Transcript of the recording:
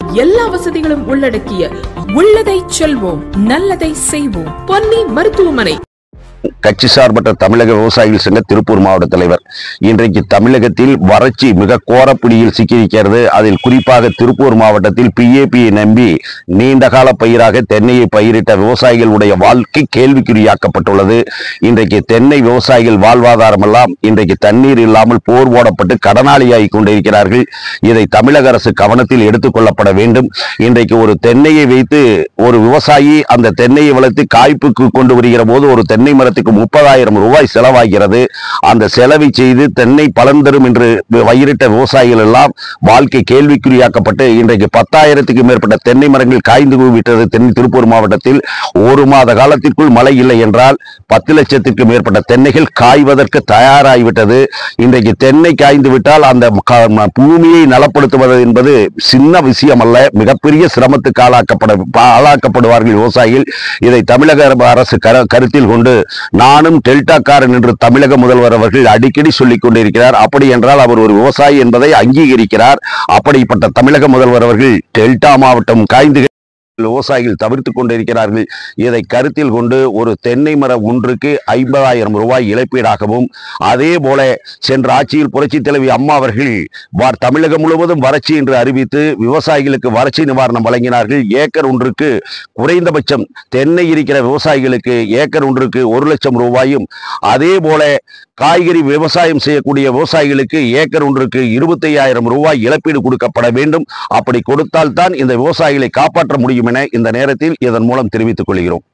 எல்லா வசதிகளும் உள்ளடக்கிய உள்ளதை செல்வோம் நல்லதை செய்வோம் பொன்னி மருத்துவமனை. கட்சி சார்பற்ற தமிழக விவசாயிகள் சங்க திருப்பூர் மாவட்ட தலைவர். இன்றைக்கு தமிழகத்தில் வறட்சி மிக கோரப்பிடியில் சிக்கியிருக்கிறது. அதில் குறிப்பாக திருப்பூர் மாவட்டத்தில் பிஏபியை நம்பி நீண்டகால பயிராக தென்னையை பயிரிட்ட விவசாயிகளுடைய வாழ்க்கை கேள்விக்குறியாக்கப்பட்டுள்ளது. இன்றைக்கு தென்னை விவசாயிகள் வாழ்வாதாரம் எல்லாம் இன்றைக்கு தண்ணீர் இல்லாமல் போர் போடப்பட்டு கடனாளியாகி கொண்டிருக்கிறார்கள். இதை தமிழக அரசு கவனத்தில் எடுத்துக் கொள்ளப்பட வேண்டும். இன்றைக்கு ஒரு தென்னையை வைத்து ஒரு விவசாயி அந்த தென்னையை வளர்த்து காய்ப்புக்கு கொண்டு வருகிற போது ஒரு தென்னை மரத்துக்கு 30,000 ரூபாய் செலவாகிறது. அந்த செலவை செய்து தென்னை பலன் தரும் என்று பயிரிட்ட விவசாயிகள் எல்லாம் வாழ்க்கை கேள்விக்குறியாக்கப்பட்டு இன்றைக்கு 10,000க்கு மேற்பட்ட தென்னை மரங்கள் காய்ந்து விட்டது. திருப்பூர் மாவட்டத்தில் ஒரு மாத காலத்திற்குள் மழை இல்லை என்றால் 10 லட்சத்திற்கு மேற்பட்ட தென்னைகள் காய்வதற்கு தயாராகிவிட்டது. இன்றைக்கு தென்னை காய்ந்து விட்டால் அந்த பூமியை நலப்படுத்துவது என்பது சின்ன விஷயம் அல்ல. மிகப்பெரிய சிரமத்துக்கு ஆளாக்கப்படுவார்கள் விவசாயிகள். இதை தமிழக அரசு கருத்தில் கொண்டு நானும் டெல்டாக்காரன் என்று தமிழக முதல்வர் அவர்கள் அடிக்கடி சொல்லிக் கொண்டிருக்கிறார். அப்படி என்றால் அவர் ஒரு விவசாயி என்பதை அங்கீகரிக்கிறார். அப்படிப்பட்ட தமிழக முதல்வர் அவர்கள் டெல்டா மாவட்டம் காய்ந்து விவசாயிகள் தவிர்த்து கொண்டிருக்கிறார்கள். இதை கருத்தில் கொண்டு ஒரு தென்னை மரம் ஒன்றுக்கு 50,000 ரூபாய் இழப்பீடாகவும், அதே போல சென்ற ஆட்சியில் புரட்சி தலைவி அம்மா அவர்கள் தமிழகம் முழுவதும் வறட்சி என்று அறிவித்து விவசாயிகளுக்கு வறட்சி நிவாரணம் வழங்கினார்கள். ஏக்கர் ஒன்றுக்கு குறைந்தபட்சம் தென்னை இருக்கிற விவசாயிகளுக்கு ஏக்கர் ஒன்றுக்கு 1 லட்சம் ரூபாயும், அதே போல காய்கறி விவசாயம் செய்யக்கூடிய விவசாயிகளுக்கு ஏக்கர் ஒன்றுக்கு 25,000 ரூபாய் இழப்பீடு கொடுக்கப்பட வேண்டும். அப்படி கொடுத்தால்தான் இந்த விவசாயிகளை காப்பாற்ற முடியும் என இந்த நேரத்தில் இதன் மூலம் தெரிவித்துக் கொள்கிறோம்.